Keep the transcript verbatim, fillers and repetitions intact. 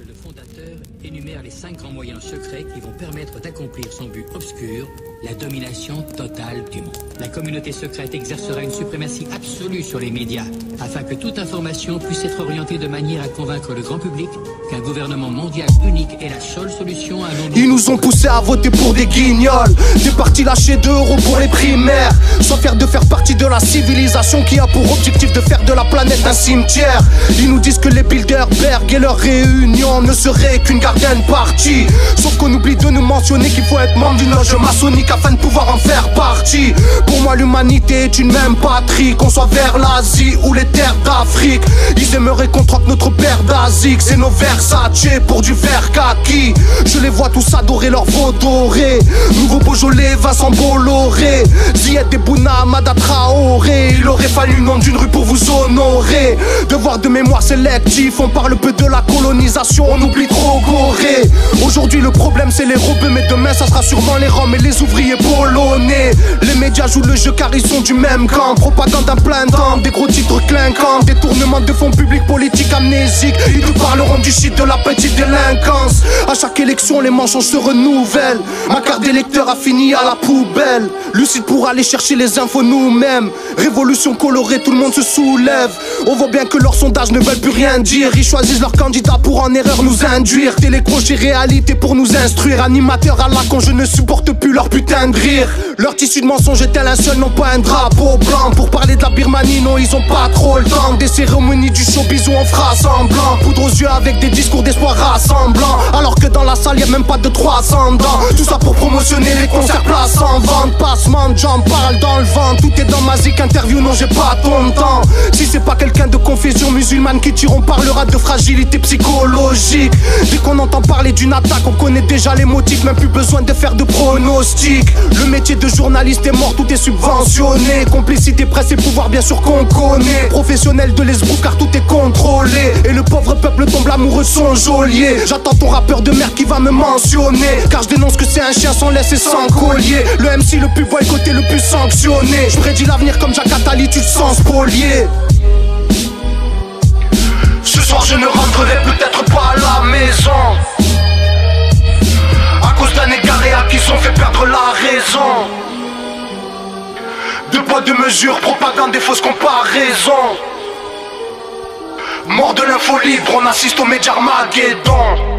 le fondateur énumère les cinq grands moyens secrets qui vont permettre d'accomplir son but obscur, la domination totale du monde. La communauté secrète exercera une suprématie absolue sur les médias, afin que toute information puisse être orientée de manière à convaincre le grand public qu'un gouvernement mondial unique est la seule solution à nos... Ils nous ont poussés à voter pour des guignols, des partis lâchés d'euros pour les primaires, sans faire de faire partie de la civilisation qui a pour objectif de faire de la planète un cimetière. Ils nous disent que les Bilderberg et leurs réunions ne seraient qu'une garden party, sauf qu'on oublie de nous mentionner qu'il faut être membre d'une loge maçonnique afin de pouvoir en faire partie. Pour moi l'humanité est une même patrie, qu'on soit vers l'Asie ou les terres d'Afrique. Ils aimeraient qu'on troque notre paire d'Asics et nos Versace pour du verre kaki. Je les vois tous adorer leur veau doré, nouveau Beaujolais, Vincent Bolloré, Zied et Bouna Amada Traoré. Il aurait fallu le nom d'une rue pour vous honorer. Devoir de mémoire sélectif, on parle peu de la colonisation, on oublie trop Gorée. Aujourd'hui le problème c'est les robeux, mais demain ça sera sûrement les Roms et les ouvriers polonais. Les médias jouent le jeu car ils sont du même camp, propagande en plein temps, des gros titres clinquants, détournement de fonds publics, politique amnésique. Ils nous parleront du shit de la petite délinquance. À chaque élection les mensonges se renouvellent, ma carte d'électeur a fini à la poubelle. Lucide pour aller chercher les infos nous-mêmes, révolution colorée, tout le monde se soulève. On voit bien que leurs sondages ne veulent plus rien dire, ils choisissent leurs candidats pour en erreur nous induire. Télécrochet réalité pour nous instruire, animateurs à la con, je ne supporte plus leur putain de rire. Leur tissu de mensonge est tel un seul, non pas un drapeau blanc. Pour parler de la Birmanie, non ils ont pas trop le temps. Des cérémonies du showbiz où on fera semblant, poudre aux yeux avec des discours d'espoir rassemblants, alors que dans la salle y'a même pas de trois cents dents. Tout ça pour promotionner les concerts place en vente. Passement de jambes, parle dans le vent, tout est dans ma zik, interview, non j'ai pas ton temps. Si c'est pas quelqu'un de confession musulmane qui tire, on parlera de fragilité psychologique. Dès qu'on entend parler d'une attaque, on connaît déjà les motifs, même plus besoin de faire de pronostics. Le métier de journaliste est mort, tout est subventionné. Complicité, presse et pouvoir, bien sûr qu'on connaît. Professionnel de l'esbrouf car tout est contrôlé, et le pauvre peuple tombe l'amoureux son geôlier. J'attends ton rappeur de merde qui va me mentionner, car je dénonce que c'est un chien sans laisse et sans collier. Le M C le plus boycotté, le plus sanctionné. Je prédis l'avenir comme Jacques Attali, tu te sens spolié. Ce soir je ne rentrerai peut-être pas à la maison, à cause d'un égaré à qui sont fait perdre la raison. Deux poids deux mesures, propagande et fausses comparaisons. Mort de l'info libre, on assiste au média Armageddon.